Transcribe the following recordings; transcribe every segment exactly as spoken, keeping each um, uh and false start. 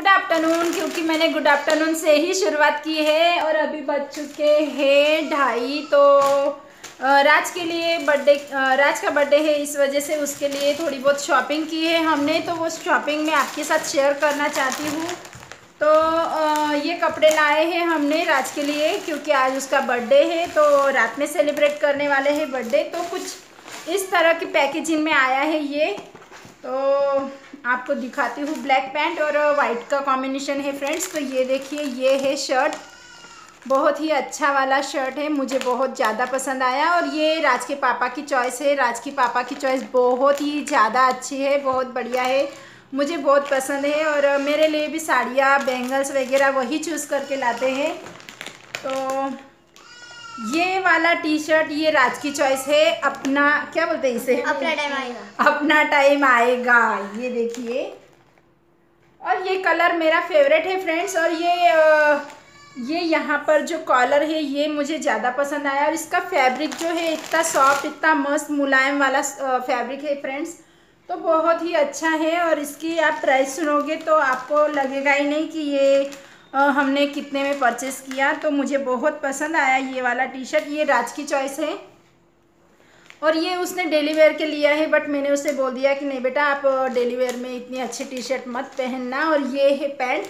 Afternoon, क्योंकि मैंने good afternoon से ही शुरुआत की है और अभी बज चुके हैं ढाई। तो राज के लिए बर्थडे, राज का बर्थडे है, इस वजह से उसके लिए थोड़ी बहुत शॉपिंग की है हमने। तो वो शॉपिंग मैं आपके साथ शेयर करना चाहती हूँ। तो ये कपड़े लाए हैं हमने राज के लिए, क्योंकि आज उसका बर्थडे है, तो रात में सेलिब्रेट करने वाले हैं बर्थडे। तो कुछ इस तरह की पैकेजिंग में आया है ये। तो आपको दिखाती हूँ। ब्लैक पैंट और वाइट का कॉम्बिनेशन है फ्रेंड्स। तो ये देखिए, ये है शर्ट, बहुत ही अच्छा वाला शर्ट है, मुझे बहुत ज़्यादा पसंद आया। और ये राज के पापा की चॉइस है। राज के पापा की चॉइस बहुत ही ज़्यादा अच्छी है, बहुत बढ़िया है, मुझे बहुत पसंद है। और मेरे लिए भी साड़ियाँ, बैंगल्स वगैरह वही चूज़ करके लाते हैं। तो ये वाला टी शर्ट ये राज की चॉइस है। अपना क्या बोलते हैं इसे, अपना टाइम आएगा, अपना टाइम आएगा। ये देखिए, और ये कलर मेरा फेवरेट है फ्रेंड्स। और ये ये यहाँ पर जो कॉलर है ये मुझे ज़्यादा पसंद आया। और इसका फैब्रिक जो है इतना सॉफ्ट, इतना मस्त मुलायम वाला फैब्रिक है फ्रेंड्स। तो बहुत ही अच्छा है। और इसकी आप प्राइस सुनोगे तो आपको लगेगा ही नहीं कि ये आ, हमने कितने में परचेस किया। तो मुझे बहुत पसंद आया ये वाला टी शर्ट। ये राज की चॉइस है और ये उसने डेली वेयर के लिया है, बट मैंने उसे बोल दिया कि नहीं बेटा, आप डेली वेयर में इतनी अच्छी टी शर्ट मत पहनना। और ये है पैंट।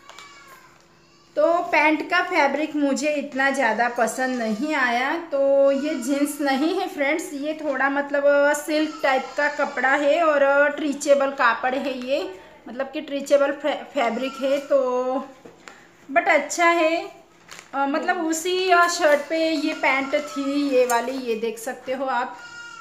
तो पैंट का फैब्रिक मुझे इतना ज़्यादा पसंद नहीं आया। तो ये जीन्स नहीं है फ्रेंड्स, ये थोड़ा मतलब सिल्क टाइप का कपड़ा है और ट्रीचेबल कापड़ है ये, मतलब कि ट्रीचेबल फैब्रिक है। तो बट अच्छा है। आ, मतलब उसी शर्ट पे ये पैंट थी, ये वाली, ये देख सकते हो आप।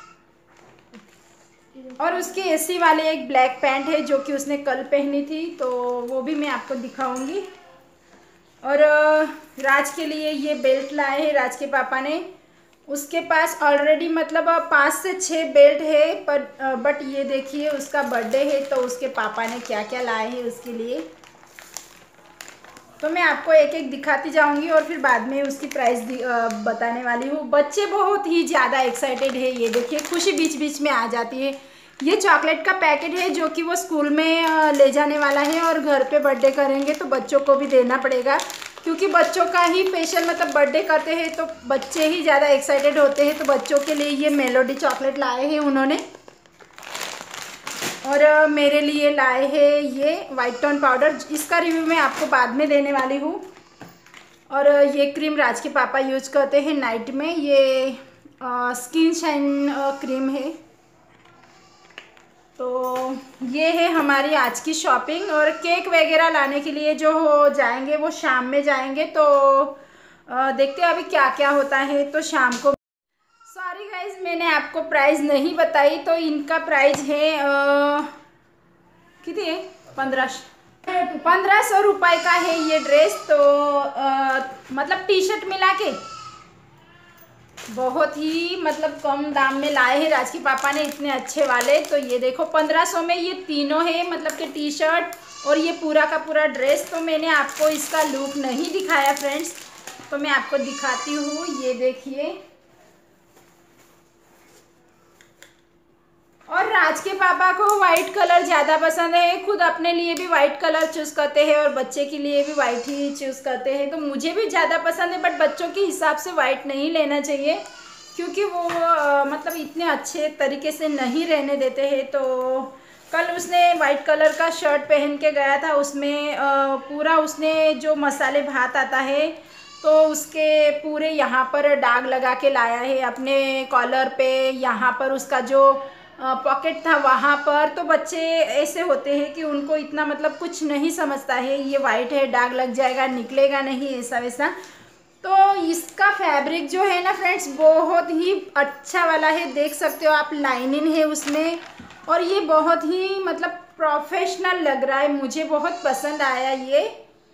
और उसके एसी वाले एक ब्लैक पैंट है जो कि उसने कल पहनी थी, तो वो भी मैं आपको दिखाऊंगी। और राज के लिए ये बेल्ट लाए हैं राज के पापा ने। उसके पास ऑलरेडी मतलब पाँच से छः बेल्ट है, पर बट ये देखिए उसका बर्थडे है तो उसके पापा ने क्या क्या लाए हैं उसके लिए। तो मैं आपको एक एक दिखाती जाऊंगी और फिर बाद में उसकी प्राइस बताने वाली हूँ। बच्चे बहुत ही ज़्यादा एक्साइटेड है, ये देखिए खुशी बीच बीच में आ जाती है। ये चॉकलेट का पैकेट है जो कि वो स्कूल में ले जाने वाला है और घर पे बर्थडे करेंगे तो बच्चों को भी देना पड़ेगा, क्योंकि बच्चों का ही स्पेशल मतलब बर्थडे करते हैं तो बच्चे ही ज़्यादा एक्साइटेड होते हैं। तो बच्चों के लिए ये मेलोडी चॉकलेट लाए हैं उन्होंने। और मेरे लिए लाए हैं ये वाइट टोन पाउडर, इसका रिव्यू मैं आपको बाद में देने वाली हूँ। और ये क्रीम राज के पापा यूज करते हैं नाइट में, ये आ, स्किन शाइन क्रीम है। तो ये है हमारी आज की शॉपिंग। और केक वगैरह लाने के लिए जो हो जाएंगे वो शाम में जाएंगे। तो आ, देखते हैं अभी क्या क्या होता है। तो शाम को, सॉरी गाइज मैंने आपको प्राइस नहीं बताई। तो इनका प्राइस है कितनी है, पंद्रह पंद्रह सौ रुपये का है ये ड्रेस। तो आ, मतलब टी शर्ट मिला के बहुत ही मतलब कम दाम में लाए हैं राज के पापा ने, इतने अच्छे वाले। तो ये देखो पंद्रह सौ में ये तीनों है, मतलब कि टी शर्ट और ये पूरा का पूरा ड्रेस। तो मैंने आपको इसका लुक नहीं दिखाया फ्रेंड्स, तो मैं आपको दिखाती हूँ। ये देखिए, और राज के पापा को वाइट कलर ज़्यादा पसंद है, खुद अपने लिए भी वाइट कलर चूज़ करते हैं और बच्चे के लिए भी वाइट ही चूज़ करते हैं। तो मुझे भी ज़्यादा पसंद है, बट बच्चों के हिसाब से वाइट नहीं लेना चाहिए, क्योंकि वो आ, मतलब इतने अच्छे तरीके से नहीं रहने देते हैं। तो कल उसने वाइट कलर का शर्ट पहन के गया था, उसमें आ, पूरा उसने जो मसाले भात आता है तो उसके पूरे यहाँ पर दाग लगा के लाया है, अपने कॉलर पे, यहाँ पर उसका जो पॉकेट था वहाँ पर। तो बच्चे ऐसे होते हैं कि उनको इतना मतलब कुछ नहीं समझता है, ये वाइट है, दाग लग जाएगा, निकलेगा नहीं, ऐसा वैसा। तो इसका फैब्रिक जो है ना फ्रेंड्स बहुत ही अच्छा वाला है, देख सकते हो आप, लाइनिंग है उसमें। और ये बहुत ही मतलब प्रोफेशनल लग रहा है, मुझे बहुत पसंद आया ये।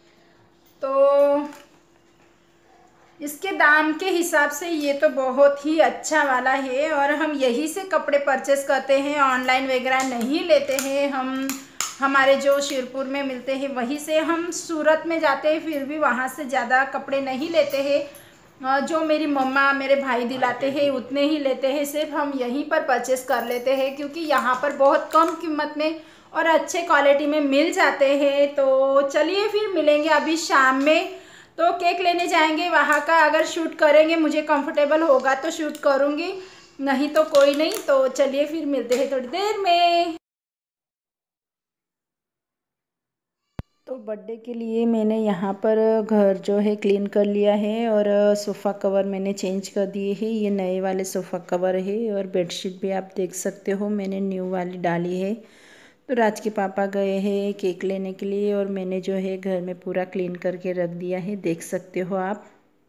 तो इसके दाम के हिसाब से ये तो बहुत ही अच्छा वाला है। और हम यहीं से कपड़े परचेस करते हैं, ऑनलाइन वगैरह नहीं लेते हैं हम। हमारे जो शिरपुर में मिलते हैं वहीं से, हम सूरत में जाते हैं फिर भी वहाँ से ज़्यादा कपड़े नहीं लेते हैं। जो मेरी मम्मा मेरे भाई दिलाते हैं उतने ही लेते हैं, सिर्फ हम यहीं पर परचेस कर लेते हैं, क्योंकि यहाँ पर बहुत कम कीमत में और अच्छे क्वालिटी में मिल जाते हैं। तो चलिए फिर मिलेंगे अभी शाम में, तो केक लेने जाएंगे। वहाँ का अगर शूट करेंगे, मुझे कंफर्टेबल होगा तो शूट करूँगी, नहीं तो कोई नहीं। तो चलिए फिर मिलते हैं थोड़ी देर में। तो बर्थडे के लिए मैंने यहाँ पर घर जो है क्लीन कर लिया है और सोफ़ा कवर मैंने चेंज कर दिए हैं। ये नए वाले सोफ़ा कवर है और बेडशीट भी आप देख सकते हो मैंने न्यू वाली डाली है। तो राज के पापा गए हैं केक लेने के लिए और मैंने जो है घर में पूरा क्लीन करके रख दिया है, देख सकते हो आप।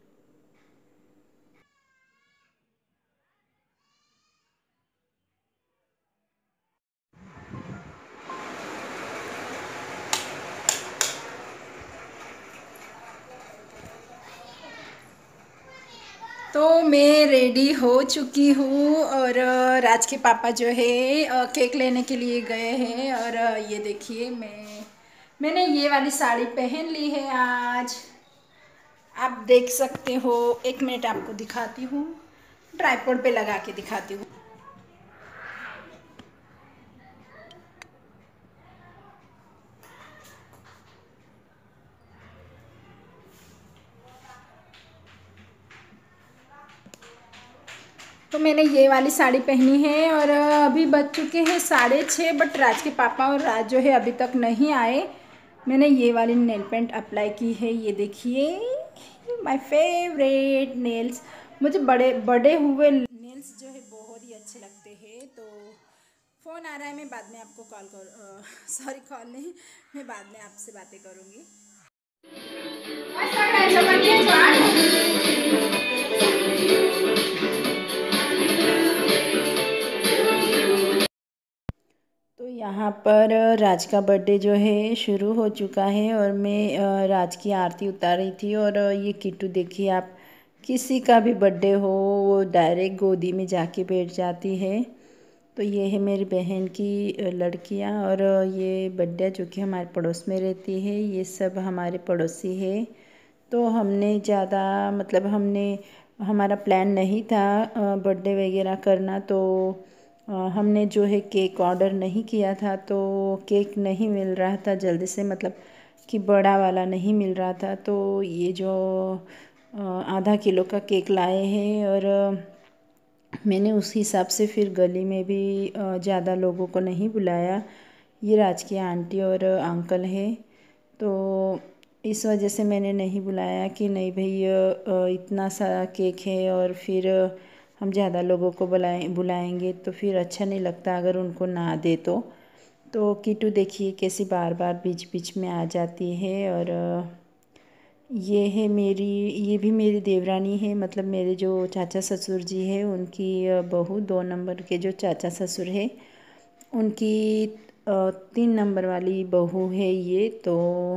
तो मैं रेडी हो चुकी हूँ और अ, राज के पापा जो है अ, केक लेने के लिए गए हैं। और अ, ये देखिए मैं मैंने ये वाली साड़ी पहन ली है आज, आप देख सकते हो। एक मिनट आपको दिखाती हूँ, ट्राइपॉड पे लगा के दिखाती हूँ। तो मैंने ये वाली साड़ी पहनी है और अभी बज चुके हैं साढ़े छः, बट राज के पापा और राज जो है अभी तक नहीं आए। मैंने ये वाली नेल पेंट अप्लाई की है, ये देखिए माय फेवरेट नेल्स। मुझे बड़े बड़े हुए नेल्स जो है बहुत ही अच्छे लगते हैं। तो फ़ोन आ रहा है, मैं बाद में आपको कॉल कर सॉरी कॉल नहीं, मैं बाद में आपसे बातें करूँगी। तो यहाँ पर राज का बर्थडे जो है शुरू हो चुका है और मैं अ, राज की आरती उतार रही थी। और अ, ये किट्टू देखिए आप, किसी का भी बर्थडे हो वो डायरेक्ट गोदी में जाके बैठ जाती है। तो ये है मेरी बहन की अ, लड़कियाँ और अ, ये बड्डा जो कि हमारे पड़ोस में रहती है, ये सब हमारे पड़ोसी है। तो हमने ज़्यादा मतलब हमने हमारा प्लान नहीं था बर्थडे वगैरह करना। तो अ, हमने जो है केक ऑर्डर नहीं किया था, तो केक नहीं मिल रहा था जल्दी से, मतलब कि बड़ा वाला नहीं मिल रहा था। तो ये जो अ, आधा किलो का केक लाए हैं और अ, मैंने उस हिसाब से फिर गली में भी अ, ज़्यादा लोगों को नहीं बुलाया। ये राज की आंटी और अंकल है, तो इस वजह से मैंने नहीं बुलाया कि नहीं भाई अ, इतना सारा केक है और फिर हम ज़्यादा लोगों को बुलाए बुलाएंगे तो फिर अच्छा नहीं लगता अगर उनको ना दे तो। तो कीटू देखिए कैसी बार बार बीच बीच में आ जाती है। और अ, ये है मेरी ये भी मेरी देवरानी है, मतलब मेरे जो चाचा ससुर जी है उनकी अ, बहू, दो नंबर के जो चाचा ससुर है उनकी अ, तीन नंबर वाली बहू है ये। तो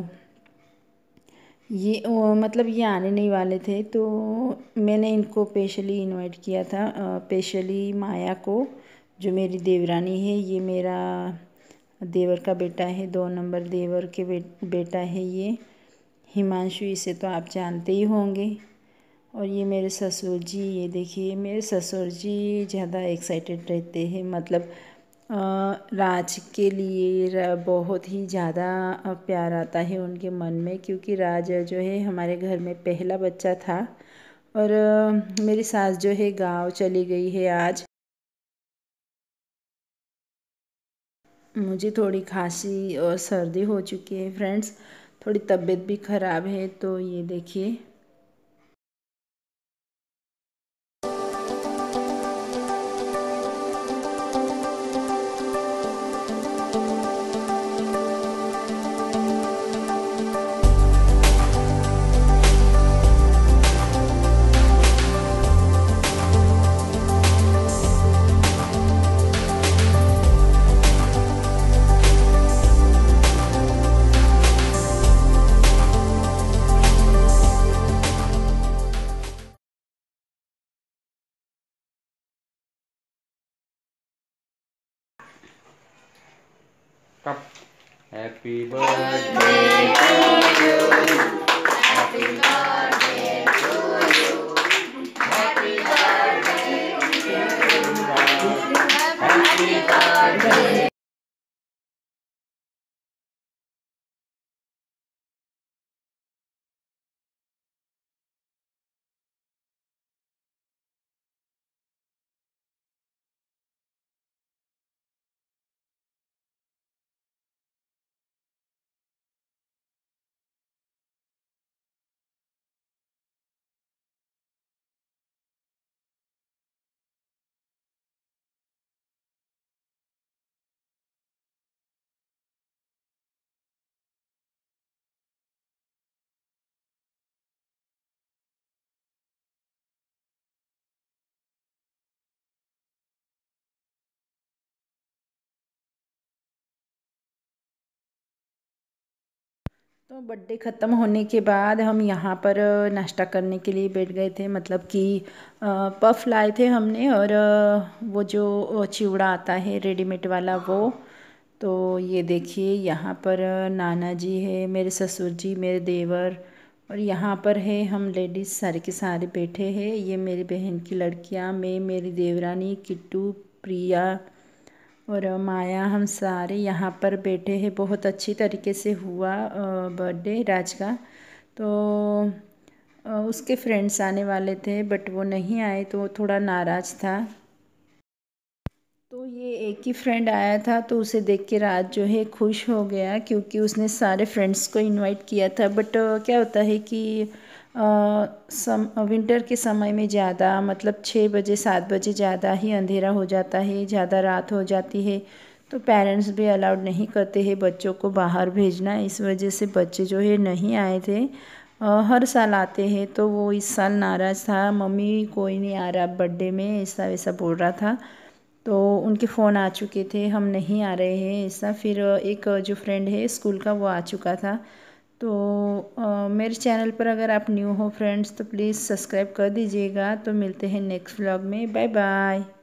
ये अ, मतलब ये आने नहीं वाले थे, तो मैंने इनको स्पेशली इनवाइट किया था, स्पेशली माया को जो मेरी देवरानी है। ये मेरा देवर का बेटा है, दो नंबर देवर के बे, बेटा है ये हिमांशु, इसे तो आप जानते ही होंगे। और ये मेरे ससुर जी, ये देखिए मेरे ससुर जी ज़्यादा एक्साइटेड रहते हैं, मतलब अ, राज के लिए र- बहुत ही ज़्यादा अ, प्यार आता है उनके मन में, क्योंकि राज जो है हमारे घर में पहला बच्चा था। और अ, मेरी सास जो है गांव चली गई है आज। मुझे थोड़ी खांसी और सर्दी हो चुकी है फ्रेंड्स, थोड़ी तबीयत भी ख़राब है। तो ये देखिए Cup. Happy birthday to you. Happy birthday to you. Happy birthday to you. Happy birthday. तो बर्थडे ख़त्म होने के बाद हम यहाँ पर नाश्ता करने के लिए बैठ गए थे, मतलब कि पफ लाए थे हमने, और वो जो चिवड़ा आता है रेडीमेड वाला वो। तो ये देखिए यहाँ पर नाना जी है, मेरे ससुर जी, मेरे देवर, और यहाँ पर है हम लेडीज़ सारे के सारे बैठे हैं। ये मेरी बहन की लड़कियाँ, मैं, मेरी देवरानी, किट्टू, प्रिया और माया, हम सारे यहाँ पर बैठे हैं। बहुत अच्छी तरीके से हुआ बर्थडे राज का। तो उसके फ्रेंड्स आने वाले थे बट वो नहीं आए, तो वो थोड़ा नाराज़ था। तो ये एक ही फ्रेंड आया था, तो उसे देख के राज जो है खुश हो गया, क्योंकि उसने सारे फ्रेंड्स को इनवाइट किया था। बट क्या होता है कि आ, सम विंटर के समय में ज़्यादा, मतलब छः बजे सात बजे ज़्यादा ही अंधेरा हो जाता है, ज़्यादा रात हो जाती है। तो पेरेंट्स भी अलाउड नहीं करते हैं बच्चों को बाहर भेजना, इस वजह से बच्चे जो है नहीं आए थे। आ, हर साल आते हैं, तो वो इस साल नाराज़ था, मम्मी कोई नहीं आ रहा बर्थडे में, ऐसा वैसा बोल रहा था। तो उनके फ़ोन आ चुके थे, हम नहीं आ रहे हैं ऐसा। फिर एक जो फ्रेंड है स्कूल का वो आ चुका था। तो आ, मेरे चैनल पर अगर आप न्यू हो फ्रेंड्स तो प्लीज़ सब्सक्राइब कर दीजिएगा। तो मिलते हैं नेक्स्ट व्लॉग में, बाय बाय।